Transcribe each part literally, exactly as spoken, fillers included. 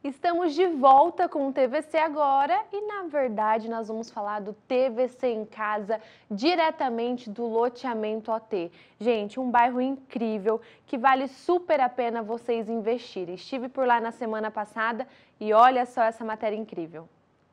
Estamos de volta com o T V C agora e, na verdade, nós vamos falar do T V C em Casa, diretamente do loteamento O T. Gente, um bairro incrível que vale super a pena vocês investirem. Estive por lá na semana passada e olha só essa matéria incrível.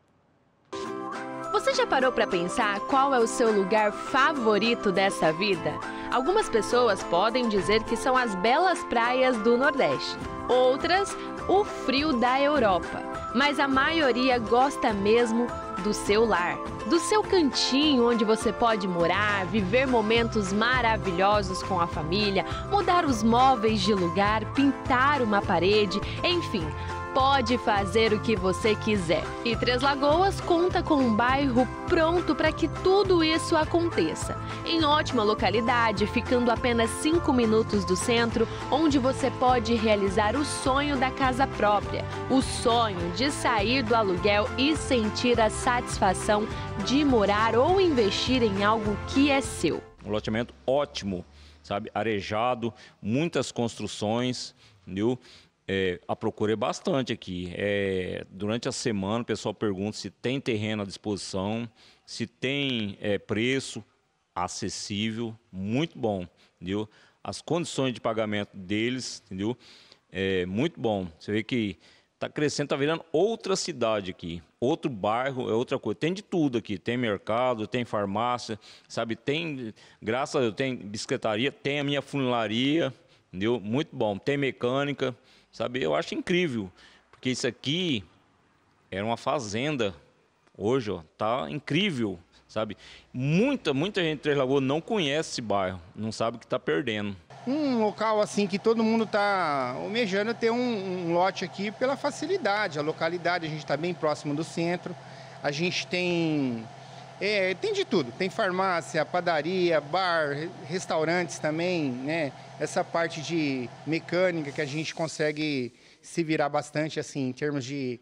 Você já parou para pensar qual é o seu lugar favorito dessa vida? Algumas pessoas podem dizer que são as belas praias do Nordeste, outras, o frio da Europa. Mas a maioria gosta mesmo do seu lar, do seu cantinho onde você pode morar, viver momentos maravilhosos com a família, mudar os móveis de lugar, pintar uma parede, enfim. Pode fazer o que você quiser. E Três Lagoas conta com um bairro pronto para que tudo isso aconteça. Em ótima localidade, ficando a apenas cinco minutos do centro, onde você pode realizar o sonho da casa própria. O sonho de sair do aluguel e sentir a satisfação de morar ou investir em algo que é seu. Um loteamento ótimo, sabe? Arejado, muitas construções, entendeu? É, a procura é bastante aqui. É, durante a semana o pessoal pergunta se tem terreno à disposição, se tem é, preço acessível, muito bom, entendeu? As condições de pagamento deles, entendeu? É muito bom. Você vê que está crescendo, está virando outra cidade aqui, outro bairro, é outra coisa. Tem de tudo aqui, tem mercado, tem farmácia, sabe? Tem, graças a Deus, tem bicicletaria, tem a minha funilaria, entendeu? Muito bom. Tem mecânica. Sabe, eu acho incrível, porque isso aqui era uma fazenda, hoje, ó, tá incrível, sabe? Muita, muita gente de Três Lagoas não conhece esse bairro, não sabe o que está perdendo. Um local assim que todo mundo está almejando ter um, um lote aqui pela facilidade, a localidade, a gente está bem próximo do centro, a gente tem, é, tem de tudo, tem farmácia, padaria, bar, restaurantes também, né? Essa parte de mecânica que a gente consegue se virar bastante, assim, em termos de,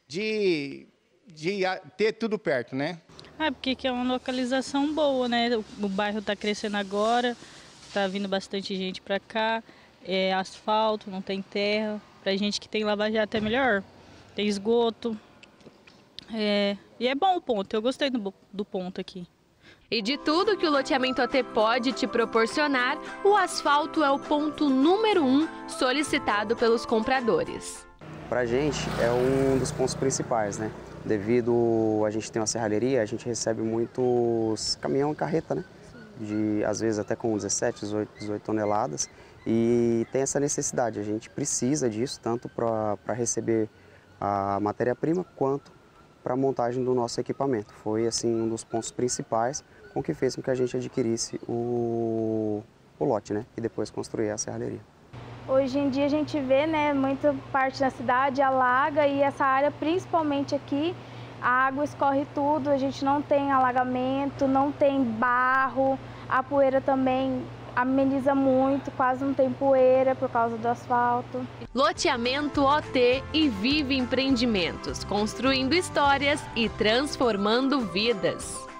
de, de ter tudo perto, né? Ah, porque que é uma localização boa, né? O, o bairro está crescendo agora, está vindo bastante gente para cá, é asfalto, não tem terra. Para gente que tem Lava Jato é melhor, tem esgoto. É, e é bom o ponto, eu gostei do, do ponto aqui. E de tudo que o loteamento O T pode te proporcionar, o asfalto é o ponto número um solicitado pelos compradores. Para a gente é um dos pontos principais, né? Devido a gente ter uma serralheria, a gente recebe muitos caminhão e carreta, né? De, às vezes até com dezessete, dezoito toneladas. E tem essa necessidade, a gente precisa disso, tanto para receber a matéria-prima quanto para a montagem do nosso equipamento. Foi assim um dos pontos principais com que fez com que a gente adquirisse o, o lote, né? E depois construir a serralheria. Hoje em dia a gente vê, né, muita parte da cidade alaga e essa área, principalmente aqui, a água escorre tudo, a gente não tem alagamento, não tem barro, a poeira também ameniza muito, quase não tem poeira por causa do asfalto. Loteamento O T e Vive Empreendimentos, construindo histórias e transformando vidas.